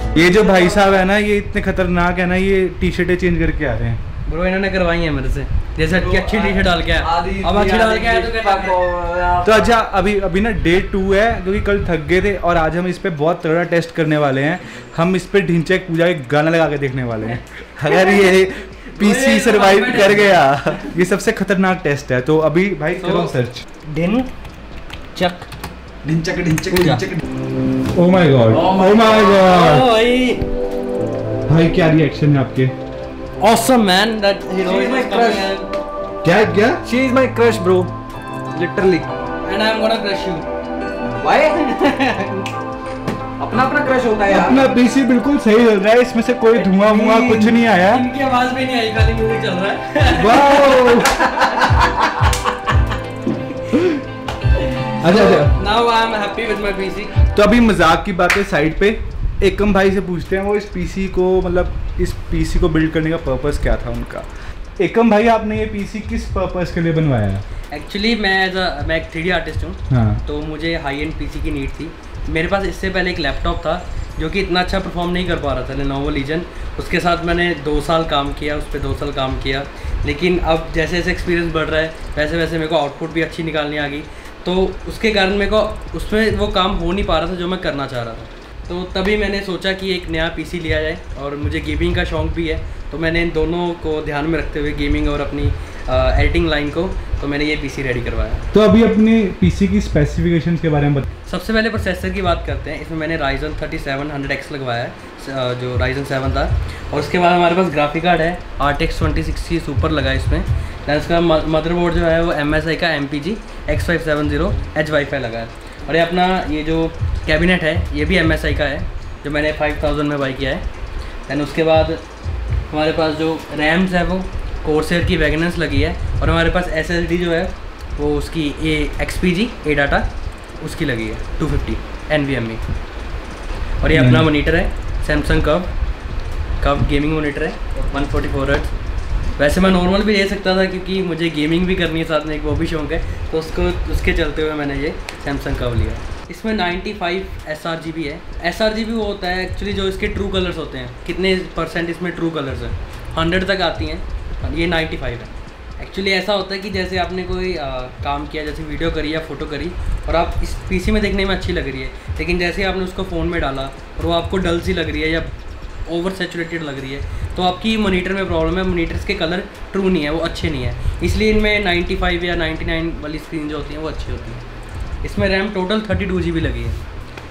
ये जो भाई साहब है ना, ये इतने खतरनाक है ना, ये टी शर्टें चेंज करके आ रहे हैं ब्रो। इन्होंने करवाई है मेरे से, जैसे कि अच्छी टी शर्ट डाल के आया, अब अच्छी डाल के आया तो क्या। तो अच्छा, अभी ना डे 2 है, क्योंकि कल थक गए थे और आज हम इस पे बहुत तगड़ा टेस्ट करने वाले हैं। हम इस पे ढिंचैक पूजा के गाना लगा के देखने वाले हैं। अगर ये पीसी सरवाइव कर गया, ये सबसे खतरनाक टेस्ट है। तो अभी भाई करो सर्च। ढिंचक ढिंचक ढिंचक ढिंचक। Oh my god, oh my god भाई, भाई क्या रिएक्शन है आपके? awesome man, that heroine She's my is coming crush. and क्या क्या? She is my crush, bro. Literally. I'm gonna crush you. Why? अपना अपना क्रश होता है यार। अपना पीसी बिल्कुल सही चल रहा है, इसमें से कोई धुआं मुआं कुछ नहीं आया। इनकी आवाज भी नहीं आई, खाली म्यूजिक चल रहा है। वाओ। अच्छा Now I am happy with my PC. तो अभी मजाक की बातें साइड पे, एकम भाई से पूछते हैं वो इस पीसी को, मतलब इस पीसी को बिल्ड करने का पर्पस क्या था उनका। एकम भाई, आपने ये पीसी किस पर्पस के लिए बनवाया है? एक्चुअली मैं एक 3D आर्टिस्ट हूँ। हाँ। तो मुझे हाई एंड पीसी की नीड थी। मेरे पास इससे पहले एक लैपटॉप था जो कि इतना अच्छा परफॉर्म नहीं कर पा रहा था, लेनोवो लीजन। उसके साथ मैंने 2 साल काम किया, उस पर 2 साल काम किया। लेकिन अब जैसे जैसे एक्सपीरियंस बढ़ रहा है वैसे वैसे मेरे को आउटपुट भी अच्छी निकालनी आ गई। तो उसके कारण मेरे को उसमें वो काम हो नहीं पा रहा था जो मैं करना चाह रहा था। तो तभी मैंने सोचा कि एक नया पीसी लिया जाए, और मुझे गेमिंग का शौक़ भी है। तो मैंने इन दोनों को ध्यान में रखते हुए, गेमिंग और अपनी एडिटिंग लाइन को, तो मैंने ये पीसी रेडी करवाया। तो अभी अपने पीसी की स्पेसिफिकेशंस के बारे में सबसे पहले प्रोसेसर की बात करते हैं। इसमें मैंने Ryzen 3700X लगवाया है, जो Ryzen 7 था। और उसके बाद हमारे पास ग्राफिक कार्ड है RTX 2060 सुपर लगा है इसमें। दैन इसका मदरबोर्ड जो है वो MSI का MPG X570 Edge वाईफाई लगा है। और ये अपना ये जो कैबिनेट है ये भी MSI का है, जो मैंने 5000 में बाई किया है। दैन उसके बाद हमारे पास जो रैम्स है वो कोर्सेर की वैगनस लगी है, और हमारे पास SSD जो है वो उसकी XPG ADATA उसकी लगी है 250 NVMe। और ये अपना मोनीटर है सैमसंग कर्व गेमिंग मोनीटर है 144 हर्ट्ज। वैसे मैं नॉर्मल भी ले सकता था क्योंकि मुझे गेमिंग भी करनी है, साथ में एक वो भी शौक है, तो उसके चलते हुए मैंने ये सैमसंग कर्व लिया। इसमें 95 sRGB है। sRGB वो होता है एक्चुअली जो इसके ट्रू कलर्स होते हैं, कितने % इसमें ट्रू कलर्स हैं, 100 तक आती हैं, ये 95 है। एक्चुअली ऐसा होता है कि जैसे आपने कोई काम किया, जैसे वीडियो करी या फोटो करी, और आप इस पीसी में देखने में अच्छी लग रही है, लेकिन जैसे आपने उसको फ़ोन में डाला और वो आपको डल सी लग रही है या ओवर सैचुरेटेड लग रही है, तो आपकी मॉनिटर में प्रॉब्लम है। मॉनिटर्स के कलर ट्रू नहीं है, वो अच्छे नहीं है। इसलिए इनमें 95 या 99 वाली स्क्रीन जो होती है वो अच्छी होती है। इसमें रैम टोटल 32 GB लगी है,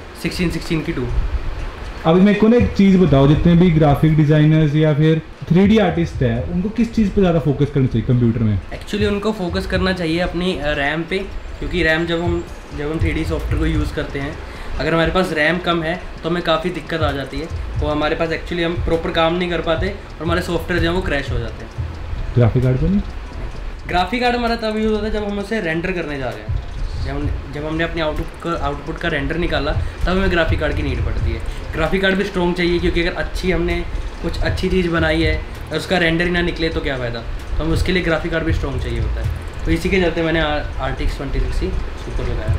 16 की 2। अभी मेरे को ना एक चीज़ बताओ, जितने भी ग्राफिक डिज़ाइनर्स या फिर 3D आर्टिस्ट है, उनको किस चीज़ पे ज़्यादा फोकस करना चाहिए कंप्यूटर में? एक्चुअली उनको फोकस करना चाहिए अपनी रैम पे, क्योंकि रैम जब हम 3D सॉफ्टवेयर को यूज़ करते हैं, अगर हमारे पास रैम कम है तो हमें काफ़ी दिक्कत आ जाती है। तो हमारे पास एक्चुअली हम प्रॉपर काम नहीं कर पाते और हमारे सॉफ्टवेयर जो है वो क्रैश हो जाते हैं। ग्राफिक कार्ड पर नहीं? ग्राफिक कार्ड हमारा तब यूज़ होता है जब हम उसे रेंडर करने जा रहे हैं। जब हमने अपने आउटपुट का रेंडर निकाला तब हमें ग्राफिक कार्ड की नीड पड़ती है। ग्राफिक कार्ड भी स्ट्रॉन्ग चाहिए, क्योंकि अगर हमने कुछ अच्छी चीज़ बनाई है और उसका रेंडर ही ना निकले तो क्या फ़ायदा। तो हमें उसके लिए ग्राफिक कार्ड भी स्ट्रॉन्ग चाहिए होता है। तो इसी के चलते मैंने RTX 2060 सुपर लगाया।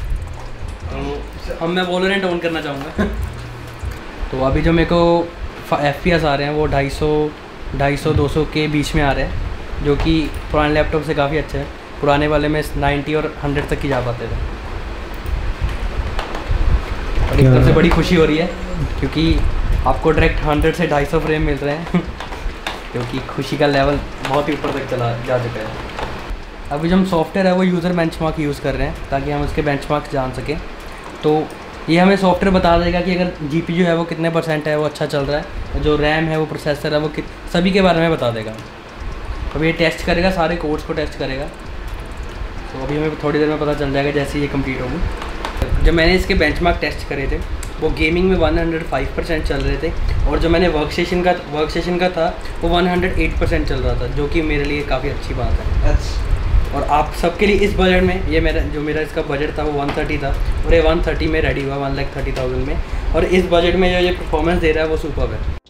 तो अब मैं वोलोरेंट ऑन करना चाहूँगा। तो अभी जो मेरे को FPS आ रहे हैं वो 250-200 के बीच में आ रहे हैं, जो कि पुराने लैपटॉप से काफ़ी अच्छा है। पुराने वाले में 90 और 100 तक ही जा पाते थे। और एक तरफ से बड़ी खुशी हो रही है क्योंकि आपको डायरेक्ट 100 से 250 फ्रेम मिल रहे हैं, क्योंकि खुशी का लेवल बहुत ही ऊपर तक जा चुका है। अभी जो हम सॉफ्टवेयर है वो यूज़र बेंचमार्क यूज़ कर रहे हैं ताकि हम उसके बेंचमार्क जान सकें। तो ये हमें सॉफ्टवेयर बता देगा कि अगर GPU है वो कितने % है, वो अच्छा चल रहा है, जो रैम है वो प्रोसेसर है वो सभी के बारे में बता देगा। अभी ये टेस्ट करेगा, सारे कोड्स को टेस्ट करेगा। तो अभी हमें थोड़ी देर में पता चल जाएगा जैसे ये कंप्लीट होगी। जब मैंने इसके बेंचमार्क टेस्ट करे थे वो गेमिंग में 105% चल रहे थे, और जो मैंने वर्कस्टेशन का था वो 108% चल रहा था, जो कि मेरे लिए काफ़ी अच्छी बात है। और आप सबके लिए इस बजट में, ये मेरा इसका बजट था वो 130 था, और ये 130 में रेडी हुआ 1,30,000 में। और इस बजट में जो ये परफॉर्मेंस दे रहा है वो सुपर्ब है।